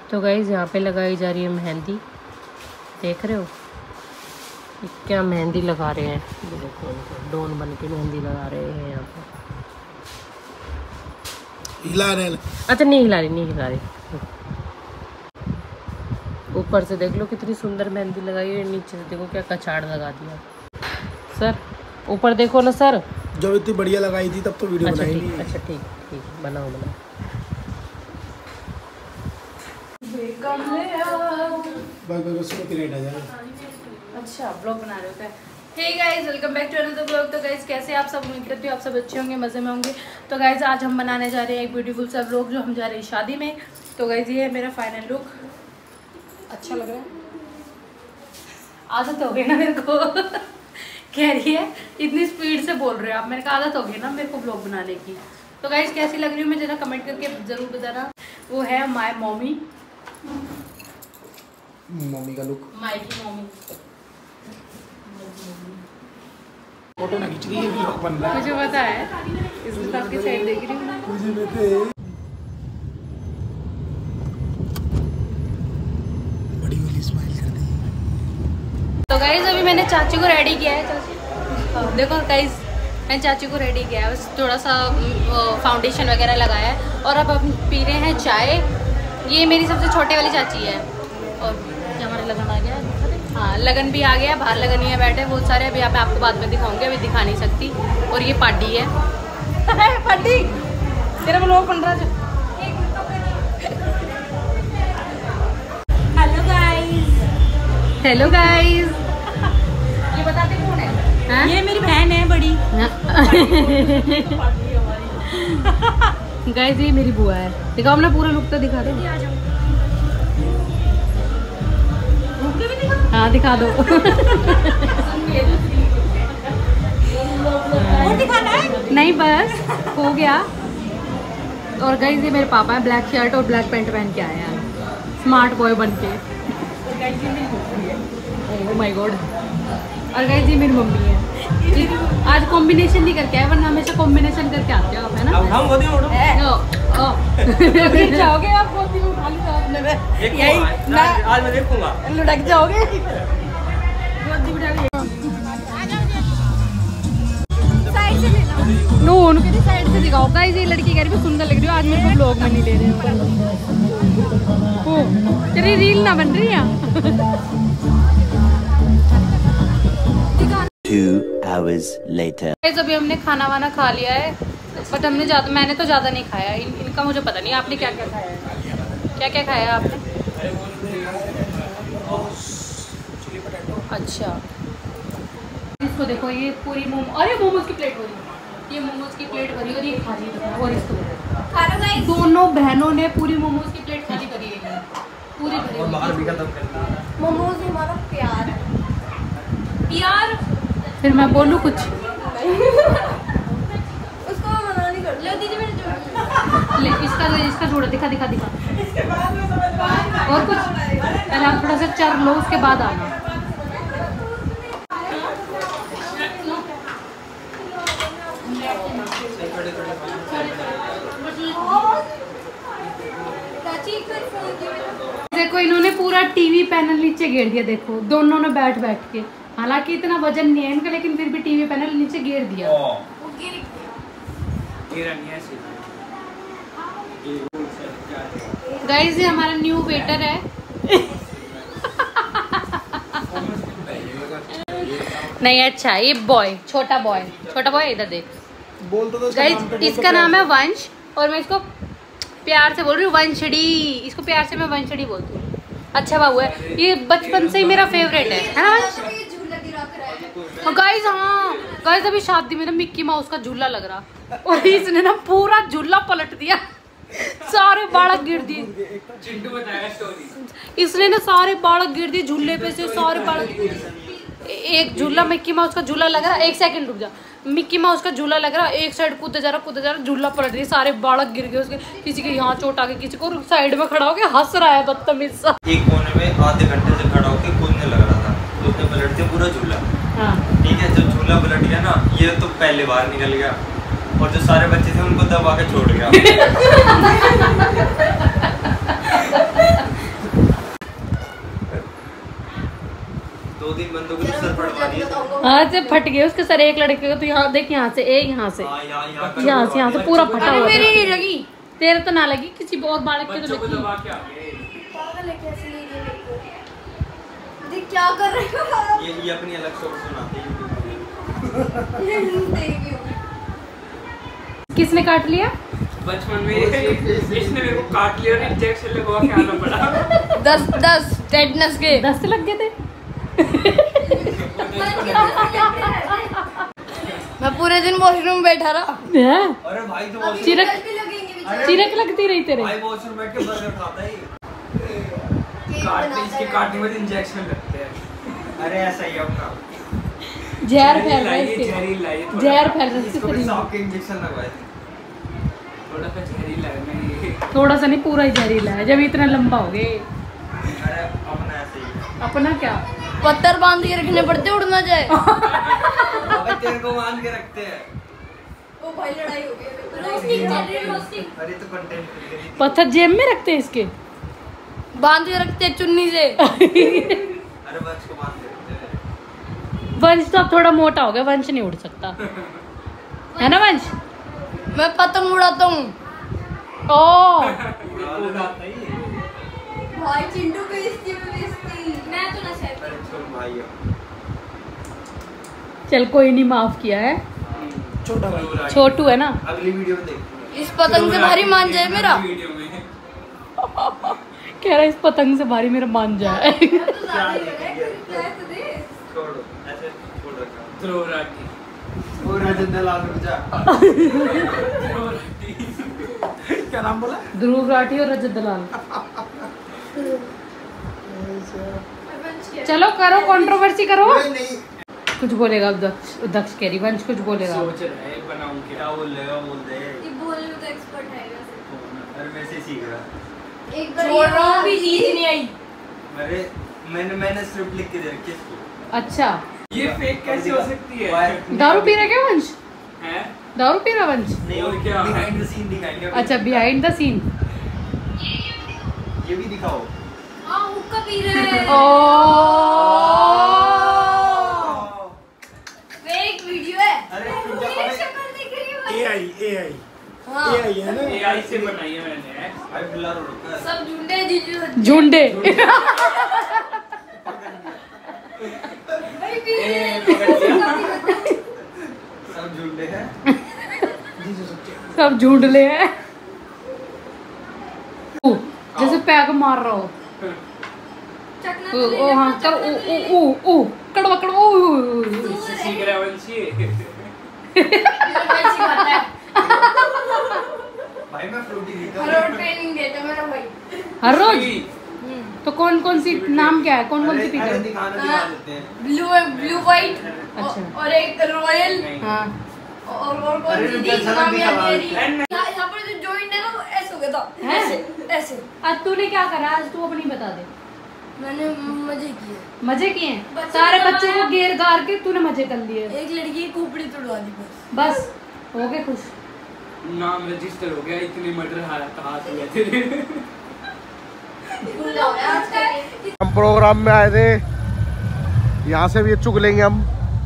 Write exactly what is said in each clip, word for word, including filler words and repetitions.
तो गाइस यहाँ पे लगाई जा रही है मेहंदी, देख रहे हो ये क्या मेहंदी लगा रहे हैं। ये देखो डॉन बन के मेहंदी लगा रहे हैं यहाँ पे। हिला रहे हैं। अच्छा नहीं हिला रही, नहीं हिला रही। ऊपर से देख लो कितनी सुंदर मेहंदी लगाई है, नीचे से देखो क्या कचाड़ लगा दिया। सर ऊपर देखो ना सर, जब इतनी बढ़िया लगाई थी तब तो वीडियो अच्छा बनाई ठीक, नहीं। अच्छा ठीक ठीक बनाओ बनाओ। बस बस उसमें क्रिएट आ जाए। अच्छा ब्लॉग बना रहे होते हैं। Hey guys welcome back to another blog. तो गाइस कैसे आप सब, उम्मीद करती हूँ आप सब अच्छे होंगे, मज़े में होंगे। तो गाइस आज हम बनाने जा रहे हैं एक ब्यूटीफुल सा ब्लॉग, जो हम जा रहे हैं शादी में। तो गाइस ये है मेरा फाइनल लुक। अच्छा लग रहा है, आदत हो गई ना मेरे को कह रही है इतनी स्पीड से बोल रहे हो आप, मेरे को आदत हो गई ना मेरे को ब्लॉग बनाने की। तो गाइस कैसी लग रही हूँ मैं जरा कमेंट करके ज़रूर बताना। वो है माय मम्मी, मम्मी का लुक, माई की मम्मी। फोटो ना खींच रही है, ब्लॉग बन रहा है। मुझे पता है, इसलिए तो आपकी साइड देख रही हूँ। मुझे पता है। बड़ी वाली स्माइल कर दी। तो गाइस अभी मैंने चाची को रेडी किया है। चाची देखो गाइस, मैंने चाची को रेडी किया है, बस थोड़ा सा फाउंडेशन वगैरह लगाया है। और अब हम पी रहे हैं चाय। ये मेरी सबसे छोटे वाली चाची है। और हमारा लगन आ गया, हाँ लगन भी आ गया, बाहर लगन ही है, बैठे बहुत सारे। अभी यहाँ पे आपको बाद में दिखाऊंगी, अभी दिखा नहीं सकती। और ये पार्टी है पार्टी तेरा ब्लॉग बन रहा है। Hello guys, hello guys. ये बताते कौन है? हा? ये मेरी बहन है बड़ी। गाइस ये मेरी बुआ है। दिखाओ अपना पूरा लुक तो दिखा दो। हाँ दिखा दो। और दिखाना है? नहीं बस हो गया। और गाइस ये मेरे पापा है, ब्लैक शर्ट और ब्लैक पैंट पहन के आए हैं, स्मार्ट बॉय बन के। Oh my god. और गाइस ये मेरी मम्मी है। आज कॉम्बिनेशन नहीं करके आए, वरना हमेशा कॉम्बिनेशन करके आते हो आप, है ना? हम गोदी में उठो। जाओगे आप गोदी में उठा ली तो आपने में यही ना, आज मैं देखूंगा। लुढ़क जाओगे। गोदी बिठा के साइड से लेना। नो उनके साइड से दिखाओ। गाइस ये लड़की कह रही है सुंदर लग रही हो, आज मेरे को ब्लॉग में नहीं ले रहे हो। ओ तेरी रील ना बन रही है। Two hours later. अभी हमने खाना वाना खा लिया है, बट हमने ज़्यादा, मैंने तो ज़्यादा नहीं खाया। इन, इनका मुझे पता नहीं आपने क्या क्या खाया है। क्या क्या खाया आपने? अच्छा इसको देखो, ये पूरी मोमो, अरे मोमोज की प्लेट भरी, ये मोमोज की प्लेट भरी और ये खाली है। और इसको दोनों बहनों ने पूरी मोमोज की प्लेट खाली करी है, पूरी भरी। मोमोज हमारा प्यार प्यार। फिर मैं बोलूँ कुछ? उसको मना नहीं कर। ले दीजिए मेरे जोड़। ले इसका इसका जोड़ा दिखा दिखा दिखा। और कुछ पहले आप थोड़ा सा चर लो, उसके बाद आना। देखो इन्होंने पूरा टीवी पैनल नीचे गिर दिया, देखो दोनों ने बैठ बैठ के। हालांकि इतना वजन नहीं है इनका, लेकिन फिर भी टीवी पैनल नीचे गिर दिया। गाइस ये हमारा न्यू वेटर है। नहीं अच्छा, ये बॉय, छोटा बॉय, छोटा बॉय इधर देख। बोल तो दो इसका गाइस नाम तो इसका नाम है वंश, और मैं इसको प्यार से बोल रही हूँ वंशड़ी। इसको प्यार से मैं वंशड़ी बोलती हूँ। अच्छा बाबू है, ये बचपन से ही मेरा फेवरेट है, है ना? गाइस हाँ गाइस अभी शादी में ना मिक्की माउस का झूला लग रहा, और इसने ना पूरा झूला पलट दिया, सारे बालक गिर दिए। चिंटू बताएगा स्टोरी। इसने ना सारे बालक गिर दिए झूले पे से, सारे बालक। एक झूला मिक्की माउस का झूला लग रहा, एक सेकंड रुक जा, मिक्की माउस का झूला लग रहा, एक साइड कूदे जा रहा कूदे जा रहा, झूला पलट रही, सारे बालक गिर गए उसके। किसी के यहाँ चोट आ गई, किसी को साइड में खड़ा होकर हंस रहा है बदतमीज सा। एक कोने में आधे घंटे से खड़ा होकर कूदने लग रहा था, तो उसने पलट दिया पूरा झूला। हाँ ठीक है, जब झूला पलट गया ना, ये तो पहले बाहर निकल गया, और जो सारे बच्चे थे उनको दबा के छोड़ गया। दो तीन बंदों को तो सर फटवा दिए थे। हाँ से फट गए उसके सर, एक लड़के का तो यहाँ देख, यहाँ से एक, यहाँ से हाँ, यहाँ यहाँ कर यहाँ से यहाँ से पूरा फटा हुआ मेरी था। नहीं लगी। तेरे तो ना लगी, किसी और बालक के तो बच्चों को लगी। दबा के आ गए। पागल है, कैसे नहीं रही मेरे को। देख क्या कर रहे हो। ये ये अपनी अलग शॉट सुनाते हैं। किसने काट लिया? बचपन में इसने मेरे को काट लिया और इंजेक्शन लगवा के आना पड़ा। दस दस टेटनस के दस लग गए थे। मैं पूरे दिन वॉशरूम में बैठा रहा। हैं? अरे भाई तो वॉशरूम चिरक अरे चिरक लगती रही तेरे। भाई वॉशरूम बैठ के बर्गर खाता है। काटने इसके काटने में इंजेक्शन लगते हैं। अरे ऐसा ही है अपना। जहर फैल रहा है लाइए, इसके, जहरीला है ये थोड़ा। जहर फैल रहा है इसके इसको भी शरीर में। सांप के इंजेक्शन लगवाए थे। थोड़ा सा जहरीला है मैं ये। थोड़ा सा नहीं, पूरा ही जहरीला है जब इतना लंबा हो गए। अरे अपना ऐसे ही है। अपना क्या? पत्थर बांध के रखने पड़ते, उड़ ना जाए। अबे तेरे को मान के रखते हैं। ओ भाई लड़ाई हो गई। रोस्टिंग चल रही है, रोस्टिंग। अरे तो कंटेंट पत्थर जेब में रखते हैं इसके। बांध के रखते हैं चुन्नी से। अरे वंश को मान के रखते हैं। वंश तो अब थोड़ा मोटा हो गया, वंश नहीं उड़ सकता है ना वंश? मैं पतंग उड़ाता हूँ। ओ उड़ाता ही है। भाई चिंटू बेइज्जती में बेइज्जती। मैं तो ना शायद। अरे छोड़ भाई है। चल कोई नहीं, माफ किया है। छोटा भाई छोटू है ना। अगली वीडियो में देखते इस पतंग से भारी मान जाए मेरा। वीडियो में कह रहा है इस पतंग से भारी मेरा मान जाए। तो ज्यादा ही लग रहा है, क्या है तो दे। छोड़ो ऐसे छोड़ रखा। थ्रो राटी वो राजन दलाल रुक जा। थ्रो राटी क्या नाम बोला? ध्रुव राठी और रजत दलाल। चलो करो, कंट्रोवर्सी करो। नहीं कुछ बोलेगा अब दक्ष, दक्ष कह रही वंश कुछ बोलेगा। सोच रहा है बनाऊं क्या। क्या बोल रहे हो? बोल दे। ये बोलने में तो एक्सपर्ट है वैसे। अरे मेरे से सीख रहा। एक बार छोड़ रहा हूँ, भी नींद नहीं आई। अरे मैंने मैंने स्क्रिप्ट लिख के दे रखी है इसको। अच्छा, ये फेक कैसे हो सकती है? दारू पी रहा क्या वंश? हैं? दारू पी रहा वंश? नहीं और क्या? बिहाइंड द सीन दिखाएंगे अभी। अच्छा, बिहाइंड द सीन। ये भी दिखाओ। हां हुक्का पी रहे हैं। फेक वीडियो है। अरे मेरी तुम क्या शक्ल दिख रही है भाई। एआई एआई हाँ। एआई है ना? एआई से बनाई है मैंने। भाई ब्लर हो रखा है। सब झुंडे जीजू झुंडे। भाई पी रहे हैं। सब झूठे हैं। सब झूठ ले हैं। ऊ, जैसे पैक मार रहा हो। चकना ओ तो ले ओ, हाँ ले, कर चकना ओ तो ले ले। ओ ओ ओ कड़वा कड़वा ओ, ओ, ओ, ओ। इससे सीख रहा है वंशी। मेरा भाई सिखाता है। भाई मैं फ्रूटी हर दिखा। रोज ट्रेनिंग देता है मेरा भाई। हर रोज? तो कौन कौन सी नाम क्या है, कौन कौन सी अरे पीते अरे हैं? दिखाना दिखा देते हैं। ब्लू ब्लू व्हाइट अच्छा। और एक रॉयल हाँ और और कौन अरे सी रुपया थी छलांग नाम याद दिखा नहीं आ रही। रहा है। यहाँ यहाँ पर जो जॉइंट है ना वो ऐसे हो गया था। हैं? ऐसे ऐसे आज तूने क्या करा, आज तू अपनी बता दे। मैंने मजे किए। मजे किए हैं? बच्चे सारे को बच्चों को लगाया। घेर गार के तूने मजे कर लिए। एक लड़की की खोपड़ी तोड़वा दी बस। बस हो गए खुश। नाम रजिस्टर हो गया। इतने मर्डर हाथ हाथ हुए थे। खुला हो गया आज का। हम प्रोग्राम में आए थे, यहाँ से भी चुग लेंगे हम।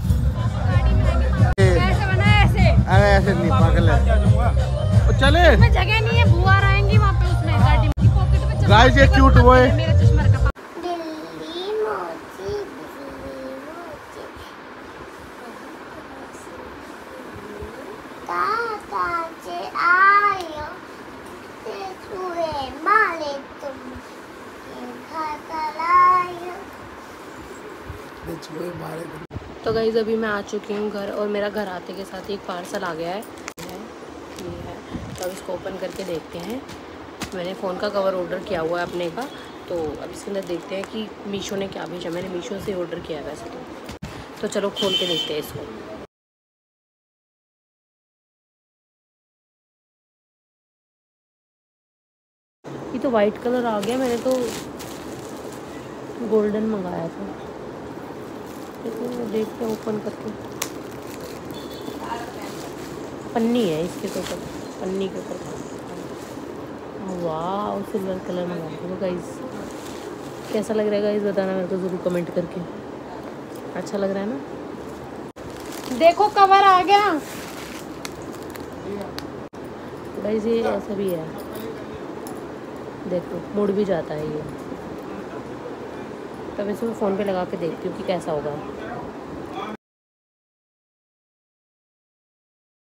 ऐसे बना ऐसे। अरे ऐसे नहीं, पागल है। तो चले उसमें जगह नहीं है, बुआ आएंगी वहाँ पे उसमें गाड़ी की पॉकेट में चश्मा गाइस, ये रखेगा, क्यूट साथ बॉय। में मेरा चश्मा रखा। दिल्ली मोची दिल्ली मोची ताता से आयो ते छुए माले तुम खाता लायो। तो गाइस अभी मैं आ चुकी हूँ घर, और मेरा घर आते के साथ ही एक पार्सल आ गया है। ये है, तो अब इसको ओपन करके देखते हैं। मैंने फ़ोन का कवर ऑर्डर किया हुआ है अपने का, तो अब इसके अंदर देखते हैं कि मीशो ने क्या भेजा। मैंने मीशो से ऑर्डर किया है वैसे तो तो चलो खोल के देखते हैं इसको। ये तो वाइट कलर आ गया, मैंने तो गोल्डन मंगाया था। देखो देखते हैं ओपन करके। पन्नी है इसके तो ऊपर, पन्नी के ऊपर। वाह, सिल्वर कलर मंगा दो गाइस। कैसा लग रहा है गाइस, बताना मेरे को ज़रूर कमेंट करके। अच्छा लग रहा है ना? देखो कवर आ गया। गाइस ये ऐसा भी है, देखो मुड़ भी जाता है ये। तब इसे मैं फ़ोन पे लगा के देखती हूँ कि कैसा होगा।